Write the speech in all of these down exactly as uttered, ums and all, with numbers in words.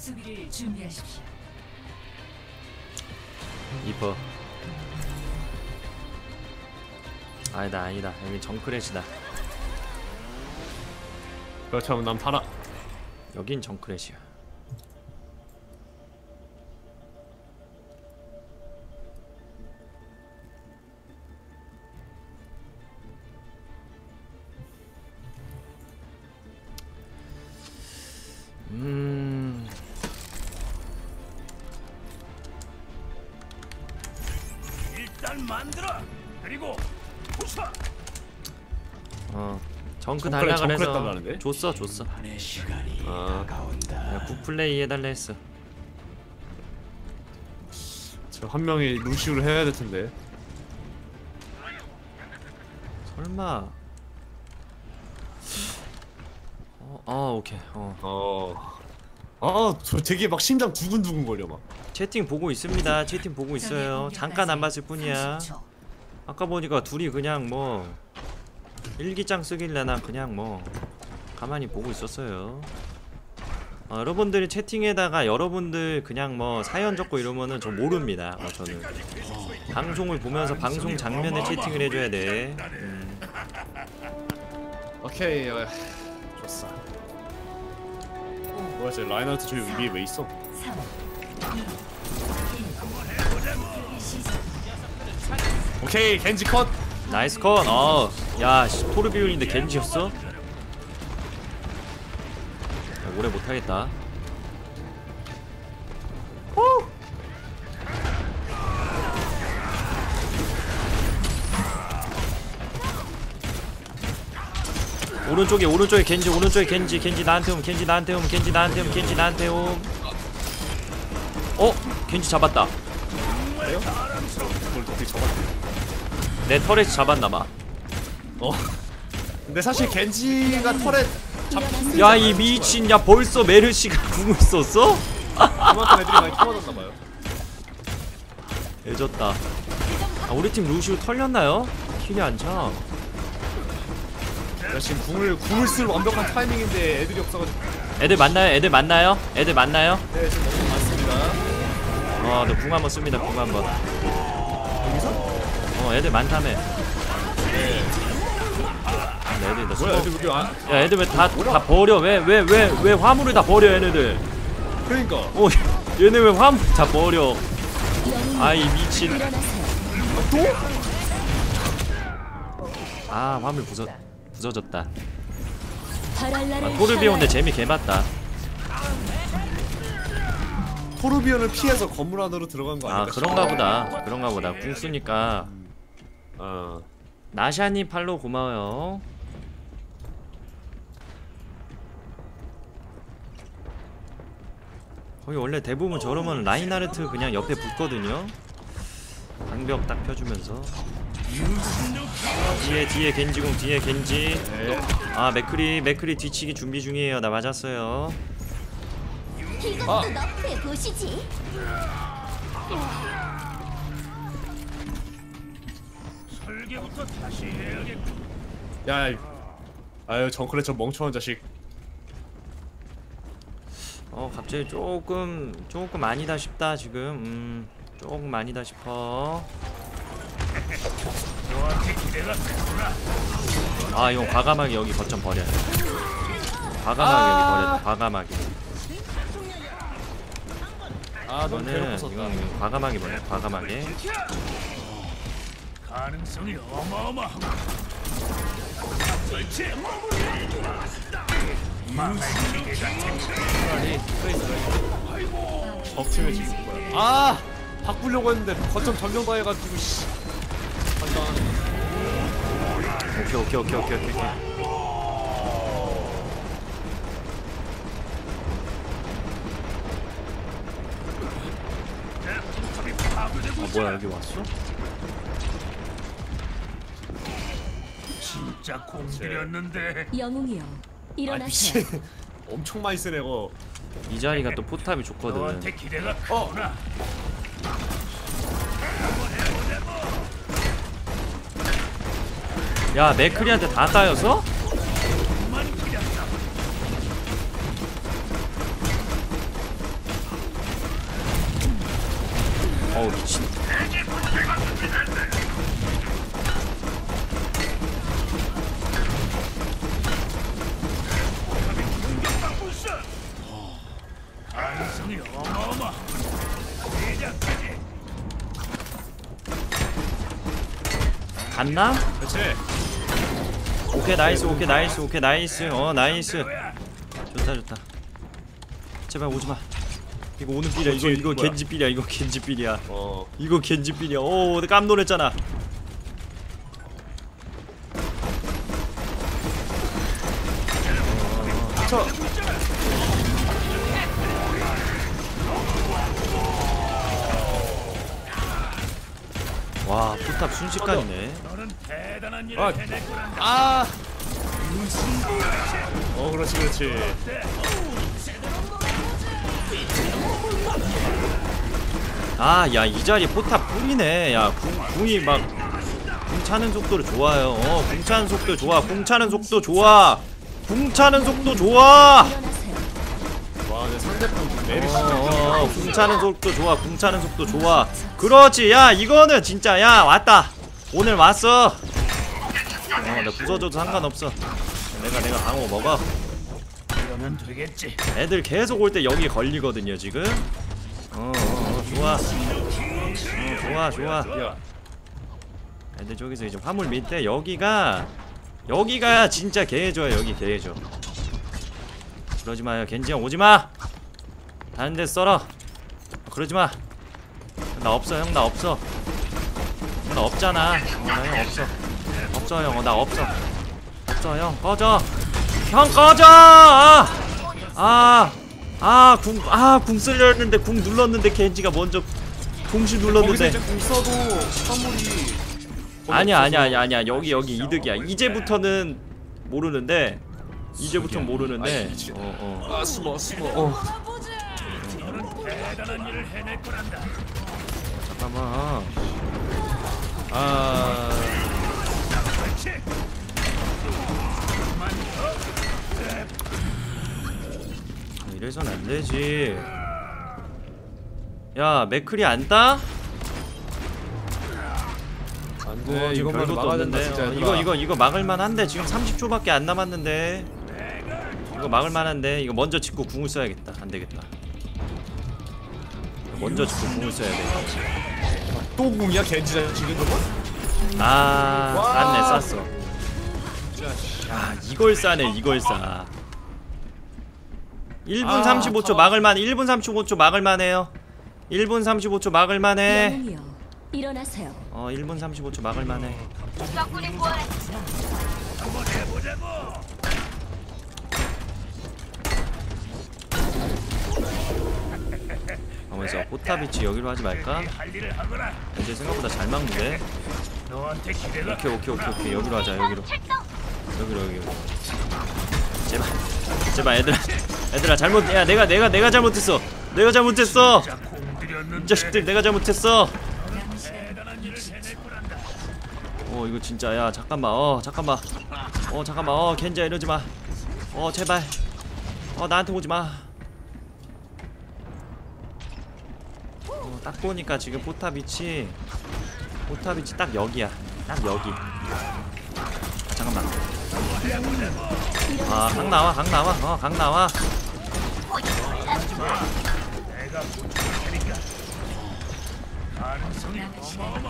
수비를 준비하십시오. 이퍼. 아니다 아니다 여기 정크렛이다. 그렇다면 난 파라. 여긴 정크렛이야. 음. 일단 만들어. 그리고 부숴. 어 정크 정크렛, 달라 정크렛 그래서 달라는데? 줬어 줬어. 내 시간이 아. 다가온다. 야, 굿플레이 해달라 했어. 저 한 명이 루시우를 해야 될 텐데. 설마. 어, 아 오케이. 어. 어. 아, 저 되게 막 심장 두근두근 거려 막. 채팅 보고 있습니다. 채팅 보고 있어요. 잠깐 안 봤을 뿐이야. 아까 보니까 둘이 그냥 뭐 일기장 쓰길래 난 그냥 뭐 가만히 보고 있었어요. 어, 여러분들이 채팅에다가 여러분들 그냥 뭐 사연 적고 이러면은 저 모릅니다. 어, 저는 방송을 보면서 방송 장면에 채팅을 해줘야 돼. 음. 오케이. 어, 좋았어. 뭐야, 저 라인하우트 저기 위에 왜 있어? 오케이, 겐지 컷. 나이스 컷. 어, 야, 씨, 토르비온인데 겐지였어? 야, 오래 못하겠다. 오른쪽에 오른쪽에 겐지 오른쪽에 겐지 겐지 나한테 옴 겐지 나한테 옴 겐지 나한테 옴 겐지 나한테 옴. 어? 겐지 잡았다. 그래요? 그걸 어떻게 잡았대? 내 터렛 잡았나봐. 어. 근데 사실 겐지가 털에 잡힌. 야 이 미친. 야 벌써 메르시가 궁을 썼어? 그만큼 애들이 많이 터졌나봐요. 애졌다. 아 우리 팀 루시우 털렸나요? 킬이 안 차. 야, 지금 궁을 궁을 쓸 완벽한 타이밍인데 애들이 없어가지고. 애들 만나요? 애들 만나요? 애들 만나요? 네, 지금 너무 많습니다. 어, 너 궁 한번 씁니다. 궁 한번. 여기서? 어, 애들 많다며. 네. 애들 나 뭐야, 수고. 애들 여기 아, 야, 애들 왜 다 다 버려? 왜 왜 왜 왜 화물을 다 버려 얘네들? 그러니까. 어, 얘네 왜 화물 다 버려? 아이 미친. 또? 아, 화물 부서 부서졌다. 아, 토르비온데 재미 개맞다. 토르비언을 피해서 건물 안으로 들어간 거 아, 아닐까? 그런가 보다. 그런가 보다. 궁 쓰니까. 어. 나샤니 팔로 고마워요. 거의 원래 대부분 저러면 라인하르트 그냥 옆에 붙거든요. 방벽 딱 펴주면서. 뒤에 뒤에 겐지공 뒤에 겐지. 네. 아 맥크리 맥크리 뒤치기 준비 중이에요. 나 맞았어요. 이것도 아. 너프해 보시지. 설계부터 다시 해야겠군. 야, 아유 정크레 저 멍청한 자식. 어 갑자기 조금 조금 아니다 싶다 지금. 음 조금 아니다 싶어. 너한테 기대가 크구나. 아 이건 과감하게 여기 거점 버려야 돼. 과감하게 아. 여기 버려. 과감하게. 아, 너무 이거는 괴롭혔었다. 이건, 이건 과감하게 버려. 과감하게. 가능성이 어마어마하고. 설치. 마음의 기계가 아니, 스페이스를. 적팀에 지금 뭐야? 아, 바꾸려고 했는데 거점 점령 다 해가지고 씨. 간다. 오케이 오케이 오케이 오케이 오케이. 아 뭐야 여기 왔어? 진짜 공들였는데. 영웅이여, 아, 일어나세요. 미친. 엄청 많이 쓰네 거. 이 자리가 또 포탑이 좋거든. 너한테 기대가 어. 크구나. 야 맥크리한테 다 따여서? 어우 미친. 가능성이 어마어마. 시작까지. 갔나? 그렇지. 오케이 나이스 오케이 나이스 오케이 나이스 어 나이스 좋다 좋다. 제발 오지마. 이거 오는 삘이야. 이거 이거 뭐야? 겐지 삘이야. 이거 겐지 삘이야. 어. 이거 겐지 삘이야. 오 깜놀했잖아. 쳐. 와 포탑 순식간이네. 너는 대단한 일을 아. 해낼 거란다. 아. 어 그렇지 그렇지. 아 야 이 자리 포탑 뿌리네. 야 궁, 궁이 막 궁 차는 속도를 좋아요. 어궁 차는 속도 좋아. 궁 차는 속도 좋아. 궁 차는 속도 좋아. 일어나세요. 와 내 상대편 메리. 어궁 차는 속도 좋아. 궁 차는 속도 좋아. 그렇지. 야 이거는 진짜 야 왔다. 오늘 왔어. 어나 부서져도 상관없어. 내가 내가 방어 먹어. 그러면 되겠지. 애들 계속 올 때 여기 걸리거든요 지금. 어, 어, 어 좋아. 어, 좋아 좋아. 야. 애들 저기서 이제 화물 밑에 여기가 여기가 진짜 개해줘요. 여기 개해줘. 그러지 마요. 겐지 형 오지 마. 다른 데 썰어. 그러지 마. 나 없어 형 나 없어. 나 없잖아. 어, 나 형 없어. 없어 형. 어, 나 없어. 없어 형 꺼져. 형 꺼져. 아, 아, 아, 궁, 아, 궁 쓰려 했는데 궁 눌렀는데 겐지가 먼저 동시 거기서 눌렀는데. 이제 궁 써도 화물이. 아니야, 아니야, 아니야, 아니야. 여기 여기 이득이야. 이제부터는 모르는데, 이제부터 모르는데. 어, 어. 아 숨어 숨어. 어, 너는 대단한 일을 해낼 거란다. 잠깐만. 아, 그렇지. 이래선 안 되지. 야, 맥클이 안 따? 안돼 어, 지금 이것만 별것도 막아야 된다 없는데. 진짜. 어, 이거 이거 이거 막을만 한데 지금 삼십 초밖에 안 남았는데. 이거 막을만 한데 이거 먼저 짚고 궁을 써야겠다. 안 되겠다. 먼저 짚고 궁을 써야 돼. 또 궁이야 겐지자 지금 저거? 아, 와. 쌌네, 쌌어. 야, 이걸 싸네, 이걸 싸. 일 분 아, 삼십오 초 막을만, 일 분 삼십오 초 막을만해요. 일 분 삼십오 초 막을만해. 영웅이여, 일어나세요. 어, 일 분 삼십오 초 막을만해. 한번 해보자고. 가만있어. 포탑이치 여기로 하지 말까? 할 일을 하거라. 이제 생각보다 잘 막는데. 너한테 기대가. 오케이, 오케이, 오케이, 오케이. 여기로 하자, 여기로. 여기로, 여기로. 제발, 제발, 얘들아, 얘들아 잘못. 야, 내가, 내가, 내가 잘못했어. 내가 잘못했어. 자, 공들였는데. 이 자식들, 내가 잘못했어. 대단한 일을 해낼 거란다. 어 이거 진짜 야 잠깐만 어 잠깐만 어 잠깐만 어 겐지야 이러지 마. 어 제발 어 나한테 오지 마. 어, 딱 보니까 지금 포탑 위치 포탑 위치 딱 여기야. 딱 여기. 아, 잠깐만. 아각 나와 각 나와 어각 나와. 내가 보충할 테니까. 가능성이 어마어마.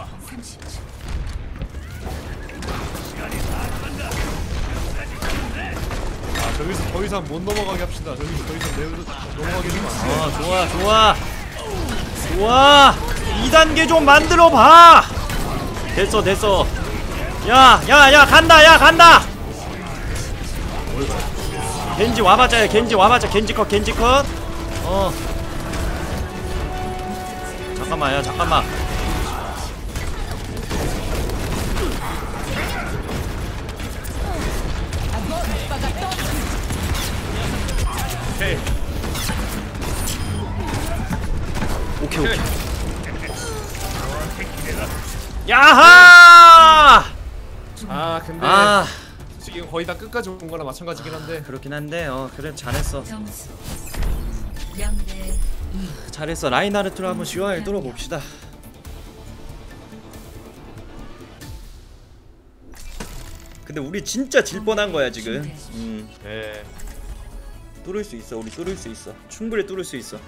시간이 다 간다. 아 저기서 더 이상 못 넘어가게 합시다. 저기서 더 이상 내려 넘어가게 되면 안 돼. 어 좋아 좋아 좋아. 이 단계 좀 만들어 봐. 됐어 됐어. 야 야 야 간다 야 간다. 겐지 와봤자 겐지 와봤자 겐지 컷 겐지 컷. 어 잠깐만 야 잠깐만. 오케이. 오케이 오케이. 야하. 아 근데 아 지금 거의 다 끝까지 온 거랑 마찬가지긴 한데. 그렇긴 한데 어 그래 잘했어. 점수 영 대 잘했어. 라인하르트로 한번 시원하게 뚫어봅시다. 근데 우리 진짜 질 뻔한 거야 지금. 음. 예. 뚫을 수 있어. 우리 뚫을 수 있어. 충분히 뚫을 수 있어.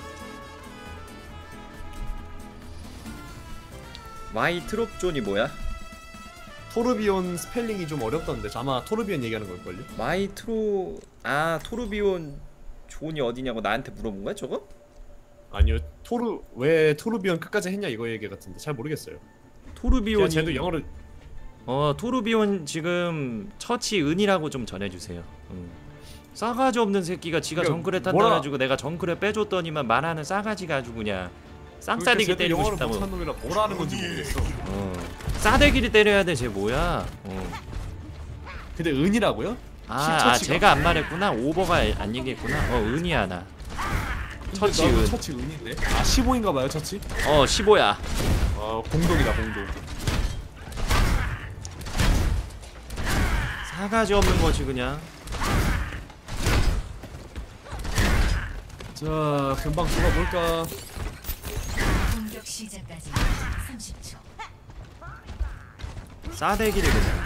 마이 트롭존이 뭐야? 토르비온 스펠링이 좀 어렵던데 아마 토르비온 얘기하는 걸걸요? 마이 트로 아 토르비온 존이 어디냐고 나한테 물어본 거야 저거? 아니요 토르 왜 토르비온 끝까지 했냐 이거 얘기 같은데 잘 모르겠어요. 토르비온이 쟤도 영어를 어 토르비온 지금 처치 은이라고 좀 전해주세요. 음. 싸가지 없는 새끼가 지가 그러니까 정글에 탄다 뭐라- 가지고 내가 정글에 빼줬더니만 말하는 싸가지가 아주 그냥 쌍싸대기 쟤도 때리고 영어를 싶다고. 못하는 놈이라 뭐라 하는 건지 모르겠어. 어. 싸대기를 때려야 돼 쟤 뭐야? 어. 근데 은이라고요? 아, 아 제가 안 말했구나. 오버가 안 얘기했구나. 어 은이야 나. 처치 은. 처치 은인데? 아 십오인가봐요 처치? 어 십오야. 어 공동이다 공동. 싸가지 없는 거지 그냥. 자 금방 돌아볼까? 공격 시작까지 삼십 초. 싸대기를 그냥.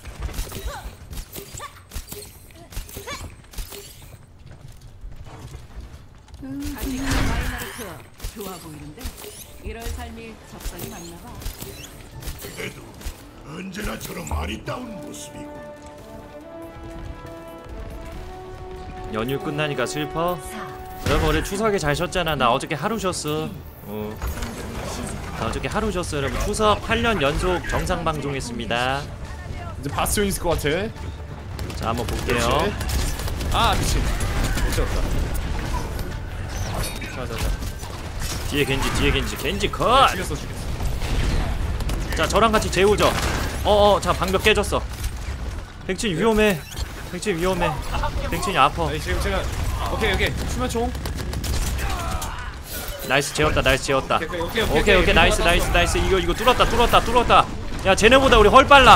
아직 마이너리트와 좋아 보이는데 이럴 삶이 적성이 맞나 봐. 그래도 언제나처럼 아리따운 모습이고. 연휴 끝나니까 슬퍼? 여러분 올해 추석에 잘 쉬었잖아. 나 어저께 하루 쉬었어. 어. 나 어저께 하루 쉬었어 여러분. 추석 팔 년 연속 정상 방송했습니다. 이제 바스온 있을 것 같아. 자 한번 볼게요. 그렇지. 아 미친. 못 잡았다. 자자자. 뒤에 겐지 뒤에 겐지 겐지 컷! 아, 죽였어 죽였어. 자 저랑 같이 재우죠. 어어 자 방벽 깨졌어. 백진 위험해. 백진 위험해. 백진이 아파. 아니 지금 제가 오케이 오케이 수면총. 나이스 재웠다 나이스 재웠다. 오케이 오케이 오케이, 오케이 오케이 나이스 나이스 나이스. 이거 이거 뚫었다 뚫었다 뚫었다. 야 쟤네보다 우리 헐 빨라.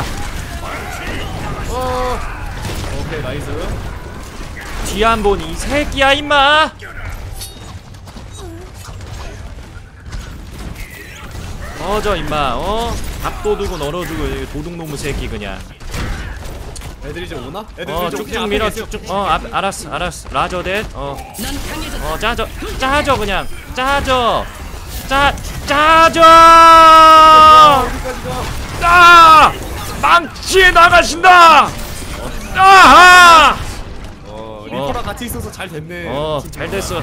어. 오케이 나이스. 뒤 한 번 이 새끼야 임마. 꺼져 임마. 어? 밥도둑은 얼어주고 도둑놈의 새끼 그냥. 애들이 이제 오나? 애들 어 이제 쭉쭉 밀어 쭉쭉. 어 앞, 알았어 알았어 라저댓. 어. 어 짜져 짜져 그냥 짜져 짜 짜져. 아 망치에 나가신다. 아하. 어 리퍼랑 같이 있어서 잘 됐네. 어 진짜. 잘 됐어.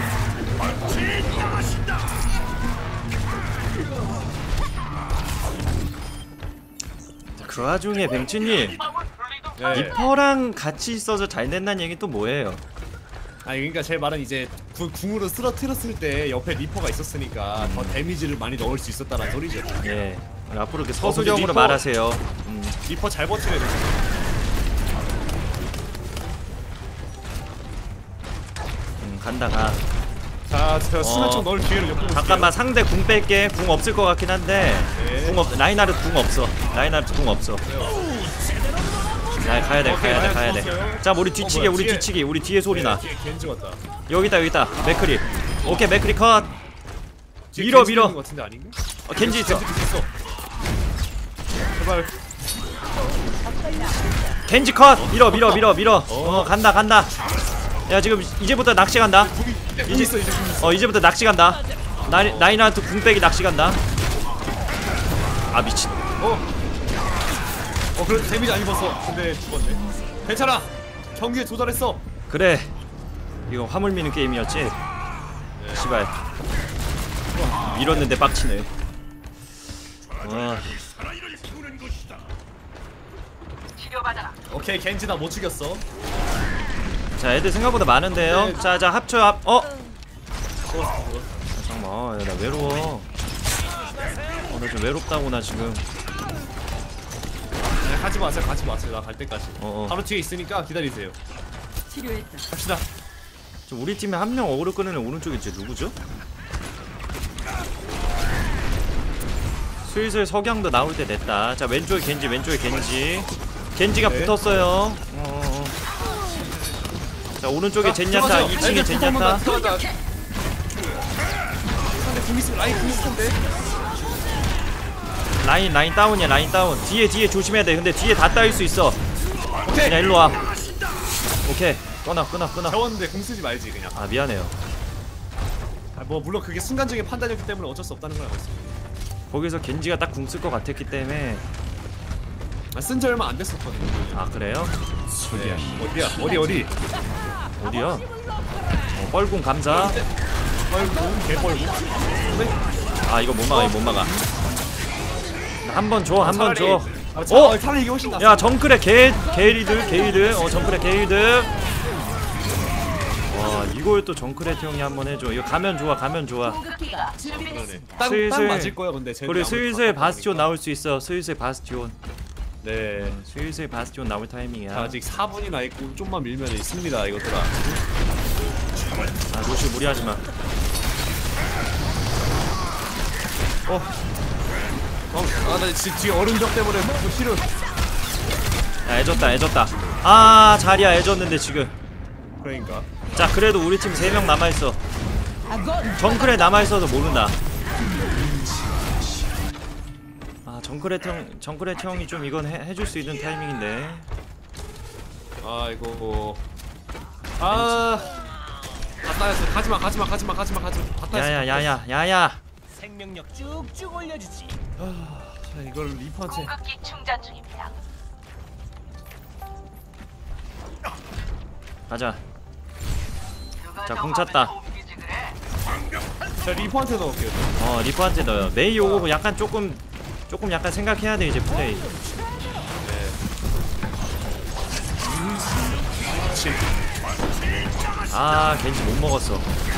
그 와중에 뱅치님 네. 리퍼랑 같이 있어서 잘 된다는 얘기 또 뭐예요? 아니 그러니까 제 말은 이제 구, 궁으로 쓰러뜨렸을 때 옆에 리퍼가 있었으니까 더 데미지를 많이 넣을 수 있었다는 소리죠. 예 앞으로 이렇게 서술형으로 리퍼- 말하세요. 음. 리퍼 잘 버티네. 음, 간다 가. 자, 제가 수면총 넣을 기회를 엿보고 잠깐만 상대 궁 뺄게. 궁 없을 것 같긴 한데 네. 궁 없. 라인하르트 궁 없어. 라인하르트 궁 없어. 야 가야 돼 오케이, 가야 돼 라인 가야 돼. 죽었어요. 자 우리 뒤치기 어, 뭐야, 우리 뒤에. 뒤치기 우리 뒤에 소리 나. 뒤에 겐지 왔다. 여기다 여기다 맥크리. 오케이 맥크리 컷. 뒤에 밀어, 겐지 밀어. 있는 것 같은데 아닌가? 어, 겐지 있어. 겐지 있어. 제발. 겐지 컷. 밀어 밀어 밀어 밀어. 어 간다 간다. 야 지금 이제부터 낚시 간다. 궁 있어 이제 궁 있어. 어 이제부터 낚시 간다. 나이 나이나한테 궁빼기 낚시 간다. 아 미친. 어. 어 그래 데미지 안 입었어. 근데 죽었네. 괜찮아. 경기에 도달했어. 그래. 이거 화물 미는 게임이었지. 시발. 밀었는데 빡치네. 와. 오케이 겐지 나 못 죽였어. 자 애들 생각보다 많은데요. 네. 자자 합쳐 합. 어. 잠깐만. 야, 나 외로워. 어, 나 좀 외롭다고 나 지금. 네, 가지 마세요 가지 마세요 나 갈 때까지. 어, 어. 바로 뒤에 있으니까 기다리세요. 치료했다. 갑시다. 저 우리 팀에 한 명 어그로 끄는 애 오른쪽에 있지 누구죠? 슬슬 석양도 나올 때 됐다. 자 왼쪽에 겐지 왼쪽에 겐지. 겐지가 네. 붙었어요. 어, 어. 자 오른쪽에 젠야타 들어가세요. 이 층에 애들 젠야타. 들어간다, 들어간다. 근데 궁 있으면 라인 궁 있을 텐데. 라인 라인 다운이야 라인 다운. 뒤에 뒤에 조심해야 돼. 근데 뒤에 다 따일 수 있어. 오케이. 그냥 일로 와. 오케이. 끊어 끊어 끊어. 재웠는데 공 쓰지 말지 그냥. 아 미안해요. 아, 뭐 물론 그게 순간적인 판단이었기 때문에 어쩔 수 없다는 걸 알고 있어. 거기서 겐지가 딱 궁 쓸 것 같았기 때문에. 아, 쓴지 얼마 안 됐었거든요. 아 그래요? 네. 어디야? 어디 어디? 어디요? 어, 뻘궁 감사. 뻘궁 개뻘궁. 아 이거 못 막아 이거 못 막아. 한 번 줘 한 번 줘. 아, 차, 어? 어? 차라리 이게 훨씬 낫어. 야 정글의 개 게이드 게이드. 어 정글의 게이드. 와 이걸 또 정글의 형이 한번 해줘. 이거 가면 좋아 가면 좋아. 공급기가 준비됐습니다. 딱, 슬슬- 딱 맞을 거야 근데. 쟤는 그래 아무리 슬슬 봐도 바스티온 나올 수 있어. 슬슬 바스티온. 네. 슬슬 바스티온 나올 타이밍이야. 자, 아직 사 분이나 있고 좀만 밀면 있습니다 이것들아. 아 로시 무리하지 마. 어. 어, 아, 나 지금 뒤에 어른적 때문에 뭐 싫어. 야 애졌다 애졌다. 아 자리야 애졌는데 지금. 그러니까. 자 그래도 우리 팀 세 명 남아있어. 정글에 남아있어도 모른다. 아 정글의 형 정글의 형이 좀 이건 해, 해줄 수 있는 타이밍인데. 아이고. 아. 다 따였어. 가지마, 가지마, 가지마, 가지마, 가지마. 다 따였어. 야야 야야 야야. 생명력 쭉쭉 올려주지. 자, 이걸 리퍼한테. 공급기 충전 중입니다. 가자. 자 궁 찼다. 자, 리퍼한테 넣을게요. 어 리퍼한테 넣어요. 메이 오고 약간 조금 조금 약간 생각해야 돼 이제 플레이. 아 겐지 못 먹었어.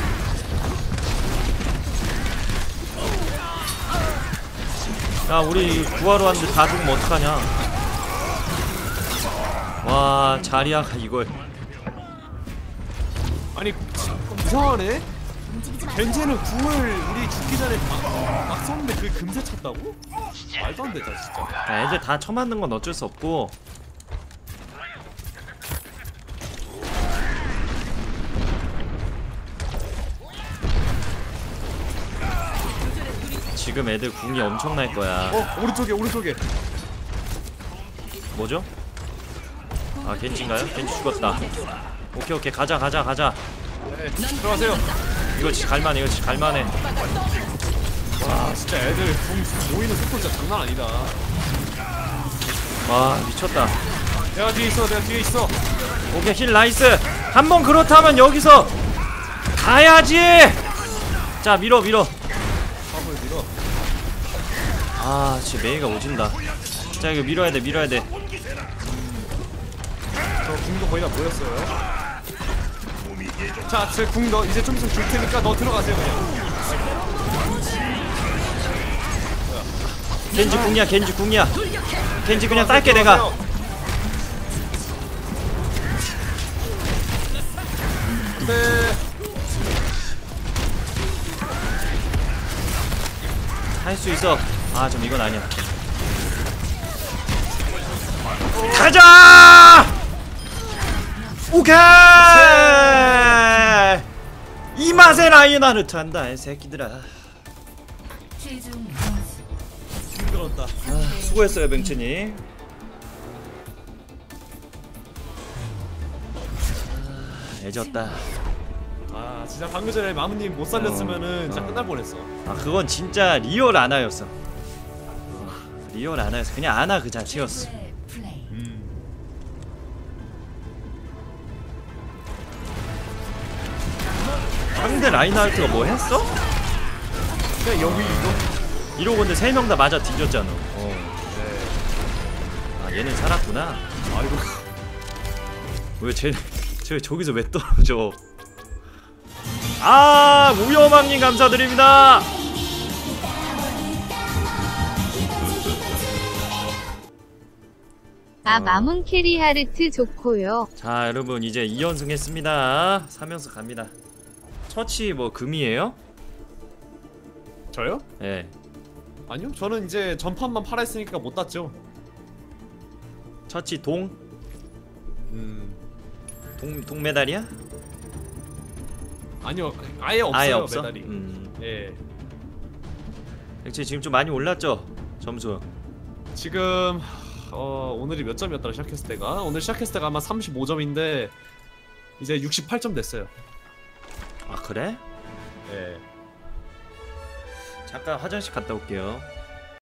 야 우리 구하러 왔는데 다 죽으면 어떡하냐. 와 자리아가 이걸. 아니, 이상하네. 벤제는 궁을 우리 죽기 전에 막, 막 썼는데 그게 금세 찼다고? 말도 안 되다 진짜. 야, 애들 다 처맞는 건 어쩔 수 없고. 지금 애들 궁이 엄청날 거야. 어, 오른쪽에, 오른쪽에. 뭐죠? 아 겐지인가요? 겐지 죽었다. 오케이 오케이 가자 가자 가자. 네, 들어가세요. 이거 진짜 갈만해 이거 진짜 갈만해. 와, 진짜 애들 궁 모이는 속도 진짜 장난 아니다. 와 미쳤다. 내가 뒤에 있어, 내가 뒤에 있어. 오케이 힐 나이스. 한번 그렇다면 여기서 가야지. 자 밀어 밀어. 화물 밀어. 아 진짜 메이가 오진다. 자 이거 밀어야 돼 밀어야 돼. 저 궁도 거의 다 모였어요. 자, 제 궁 너 이제 좀 있으면 줄 테니까 너 들어가세요 그냥. 겐지 궁이야 겐지 궁이야. 겐지 그냥 딸게 내가. 네. 할 수 있어. 아 좀 이건 아니야. 가자. 오케이. 이 맛에 라이언하르트 한다 이 새끼들아. 최종 힘들었다. 아, 수고했어요 맹첸이. 아, 애졌다. 아, 진짜 방금 전에 마무님 못 살렸으면은 진짜 어. 끝날 뻔했어. 아 그건 진짜 리얼 아나였어. 리얼 아나였어. 그냥 아나 그 자체였어. 플레이. 상대 라인하르트가 뭐 했어? 그냥 여기 이거. 이러고 근데 세 명 다 맞아 뒤졌잖아. 어. 아 얘는 살았구나. 아이고. 왜쟤 쟤 저기서 왜 떨어져? 아 무여망님 감사드립니다. 아 마문 캐리 하르트 좋고요. 자 여러분 이제 이 연승 했습니다. 삼 연승 갑니다. 처치 뭐 금이에요? 저요? 예. 아니요. 저는 이제 전판만 팔아있으니까 못 땄죠. 처치 동? 음. 동, 동메달이야? 아니요. 아예 없어요. 아예 없어? 메달이. 음. 예. 역시 지금 좀 많이 올랐죠? 점수. 지금 어 오늘이 몇 점이었더라 시작했을 때가 오늘 시작했을 때가 아마 삼십오 점인데 이제 육십팔 점 됐어요. 아 그래? 예. 잠깐 화장실 갔다 올게요.